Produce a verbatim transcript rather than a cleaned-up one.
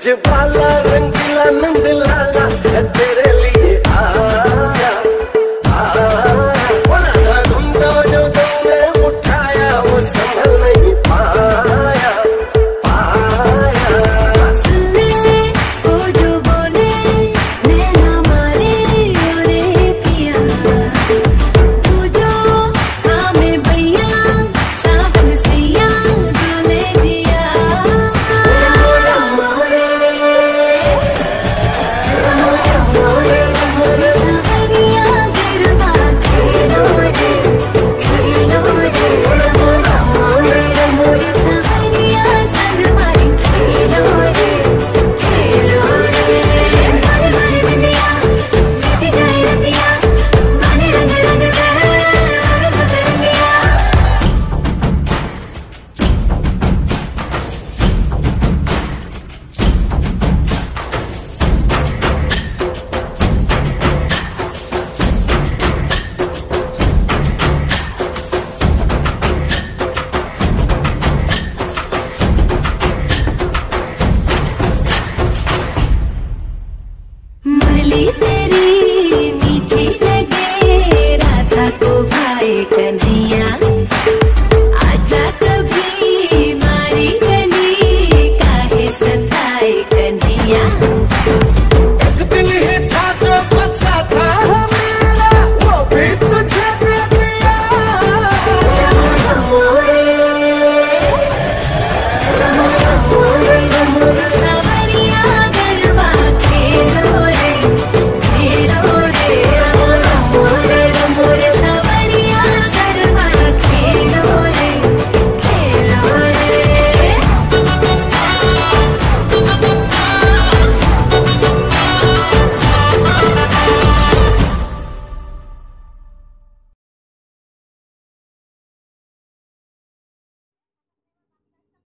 ब्रजबाला रंगीला नंद लाला तेरे लिए आया आया। वो राधा ढूंढो जो तुमने उठाया वो संभल नहीं पाया पाया। वो जो बोले नैना मारे ओरे पिया, तू जो हमें भैया सावन सैया डोले दिया। मुरली तेरी मीठी लगे राधा को भाई कन्हैया, आजा कभी मारी गली काहे सताए कन्हैया।